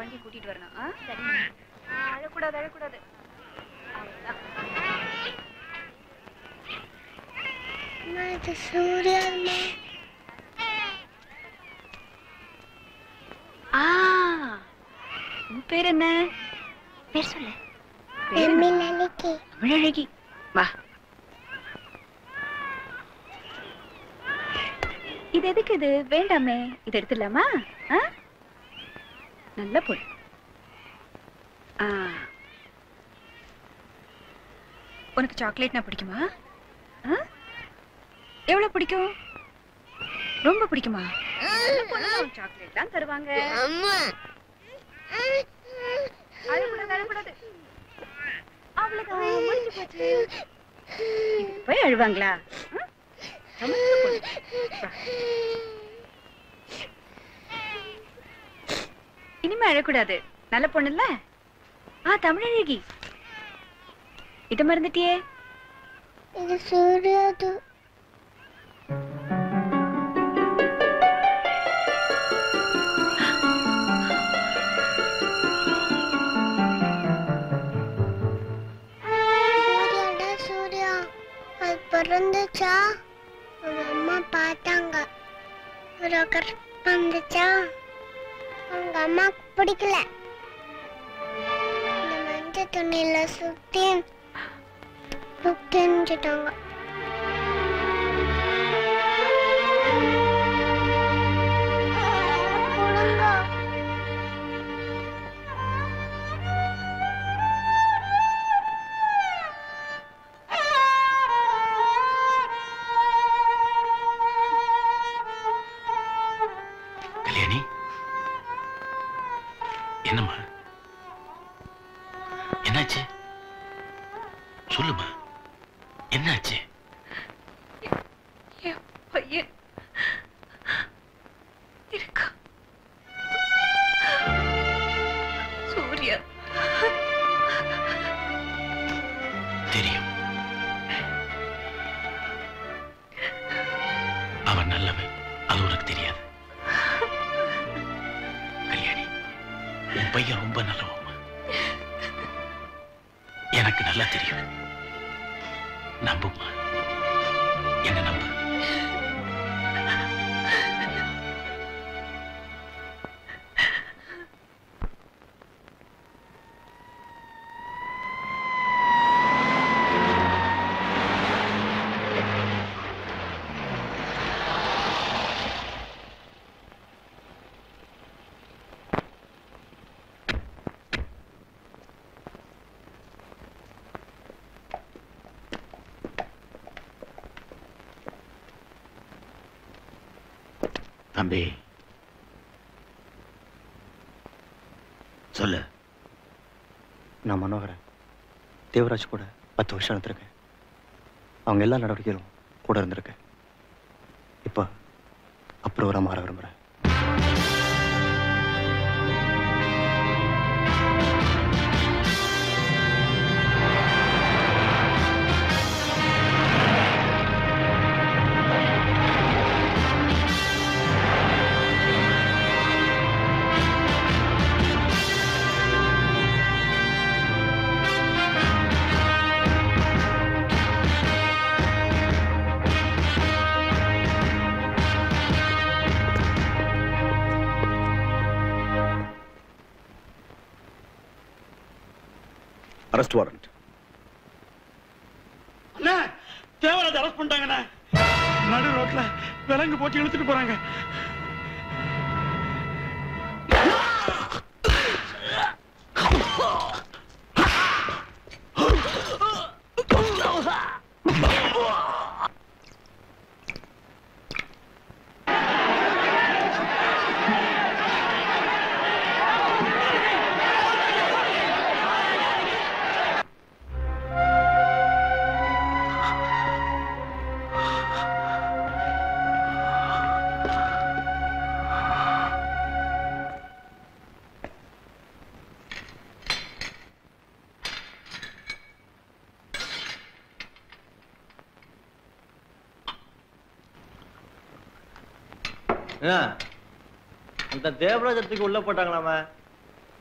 குழந்தைய கூட்டிட்டு வரணும். சரி. அழக்கூடாது அழக்கூடாது. சூர்யா உன் பேர் என்ன? பேர் சொல்லு. தமிழழகி. வா. இது எதுக்கு? இது வேண்டாமே. இது எடுத்துடலாமா? நல்ல பொண்ணு. உனக்கு சாக்லேட்னா பிடிக்குமா? எவ்வளவு பிடிக்கும்? ரொம்ப பிடிக்குமா? சாக்லேட் தான் தருவாங்க. அழக்கூடாது அழக்கூடாது. அவ்வளவுதான் முடிஞ்சு போச்சு. போய் அழுவாங்களா? இனிமே அழக்கூடாது. நல்ல பொண்ணு இல்ல? தமிழழகி. இத மறந்துட்டியே. இது சூர்யாது. சூர்யா அது பிறந்துச்சா? அம்மா பார்த்தாங்க. ஒரு வந்துச்சா? உங்க அம்மாக்கு பிடிக்கல. இந்த மஞ்சள் துணியில சுத்தி தெரிஞ்சிட்டாங்க. கல்யாணி, என்னம்மா என்னாச்சு? சொல்லுமா, என்னாச்சு? என் பையன் இருக்கா? சூர்யா. தெரியும், அவன் நல்லவன். அது உனக்கு தெரியாது. கல்யாணி, உன் பையன் ரொம்ப நல்லவன். எனக்கு நல்லா தெரியும். நம்புமா, என்ன நம்பு. தம்பி, சொல்லு. நான் மனோகரன். தேவராஜ் கூட 10 வருஷம் இருந்திருக்கேன். அவங்க எல்லா நடவடிக்கையிலும் கூட இருந்திருக்கேன். இப்போ அப்ரூவரா மாற விரும்புகிறேன். Arrest warrant. அண்ணா, தேவராஜ் அரெஸ்ட் பண்ணிட்டாங்கண்ணா. நடு ரோட்ல விலங்கு போட்டு இழுத்துட்டு போறாங்க. அந்த தேவராஜத்துக்கு உள்ள போட்டாங்களாம?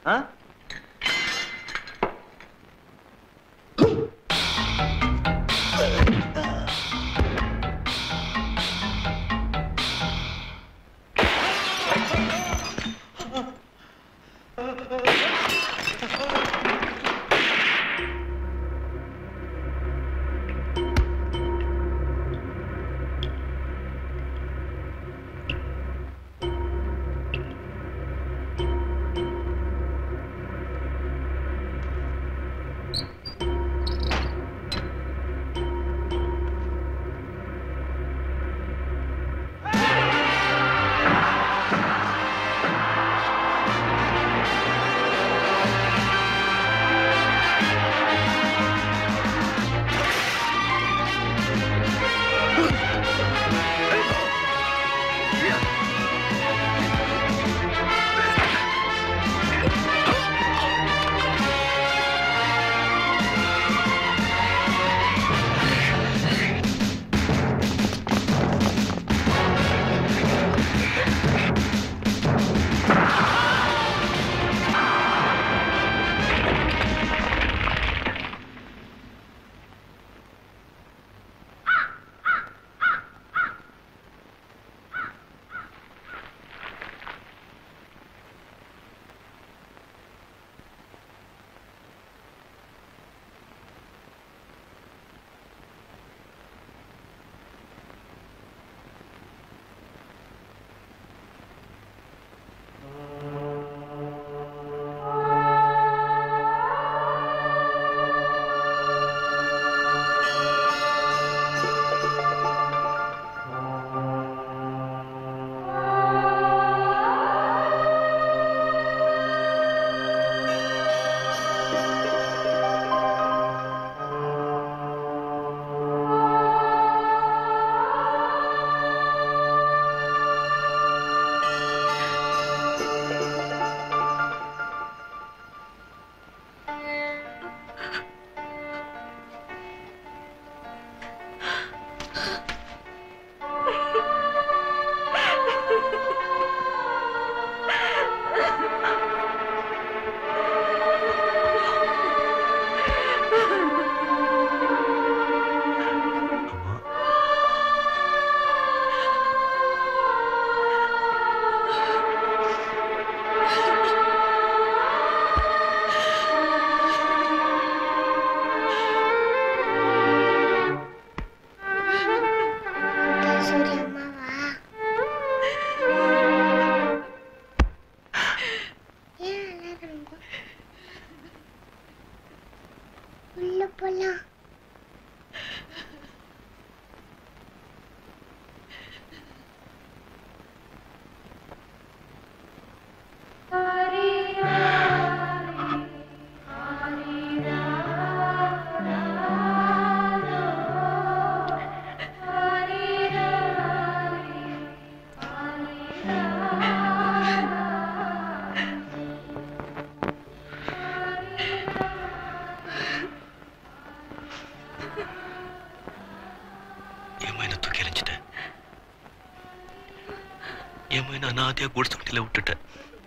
அனாதையா குடிசை விட்டுட்டேன்.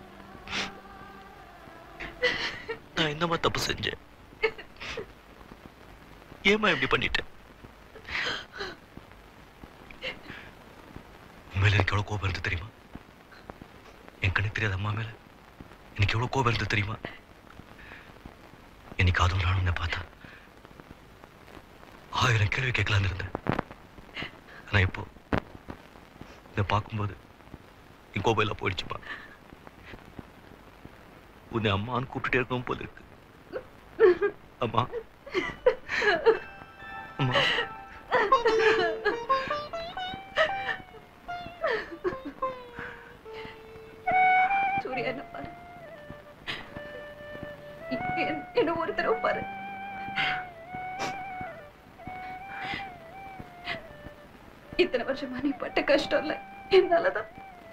நான் என்னமா தப்பு செஞ்சேன்? ஏமா இப்படி பண்ணிட்டேன்? உண்மையில எனக்கு எவ்வளவு கோபம் இருந்து தெரியுமா? என் கண்ணுக்கு தெரியாத அம்மா மேல எனக்கு எவ்வளவு கோபம் இருந்து தெரியுமா? என்னைக்கு அதுவும் நானும் உன்னை பார்த்தா 1000 கேள்வி கேட்கலான்னு இருந்தேன். ஆனா இப்போ இதை பார்க்கும்போது என் கோபம் எல்லாம் போயிடுச்சுப்பா. உன்னை அம்மான்னு கூப்பிட்டுட்டே இருக்கவும் போல இருக்கு. அம்மா அம்மா சூர்யா என்ன பாரு, என்ன ஒரு தடவை பாரு. இத்தனை வருஷமா நீ பட்ட கஷ்டம் இல்ல என்னாலதான்.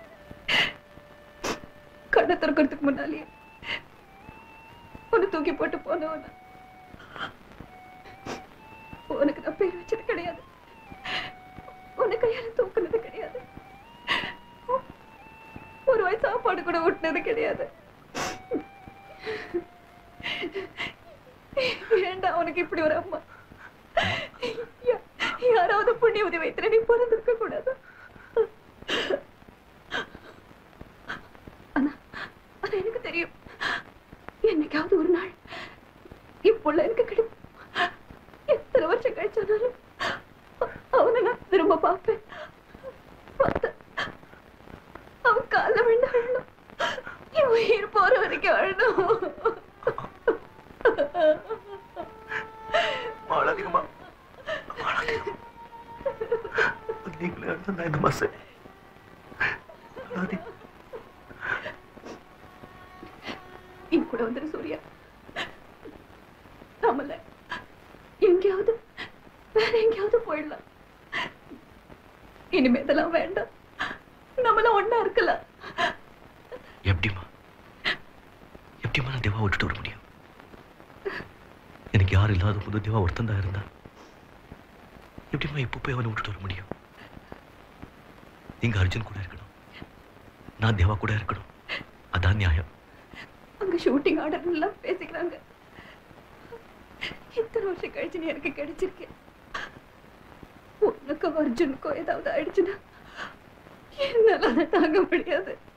கண்ணை திறக்கிறதுக்கு முன்னாலேயே உன்னை தூக்கி போட்டு போனவன உனக்கு நான் பேர் வச்சது கிடையாது, உன்னை கையால தூக்குனது கிடையாது, ஒரு வாய் சாப்பாடு கூட ஊட்டினது கிடையாது. உனக்கு இப்படி ஒரு அம்மா. யாராவது புண்ணிய உதவி வைத்து நீ பிறந்திருக்க கூடாது. ஆனா எனக்கு தெரியும், என்னைக்காவது ஒரு நாள் இப்போ எனக்கு கிடைக்கும். எத்தனை வருஷம் கழிச்சானாலும் அவனை நான் திரும்ப பார்ப்பேன். அவன் கால விழுந்து அழணும், என் உயிர் போற வரைக்கும் அழணும். என் கூட வந்துரு சூர்யா. நம்மள எங்கேயாவது வேற எங்கேயாவது போயிடலாம். இனிமே இதெல்லாம் வேண்டாம். நம்மள ஒண்ணா இருக்கலாம். எப்படிமா நான் தேவா விட்டுட்டு வர முடியும்? எனக்கு யாரும் இல்லாத போது தேவா ஒருத்தன் தான் இருந்தா. எப்படிமா இப்போ போய் அவனை விட்டுட்டு வர முடியும்? நீங்க அர்ஜுன் கூட இருக்கணும், நான் தேவா கூட இருக்கணும். அதான் நியாயம். அங்க ஷூட்டிங் ஆர்டர் எல்லாம் பேசிக்கிறாங்க. இத்தனை வருஷம் கழிச்சு நீ எனக்கு கிடைச்சிருக்கேன். உனக்கோ அர்ஜுனுக்கோ ஏதாவது ஆயிடுச்சுன்னா என்னால அதை தாங்க முடியாது.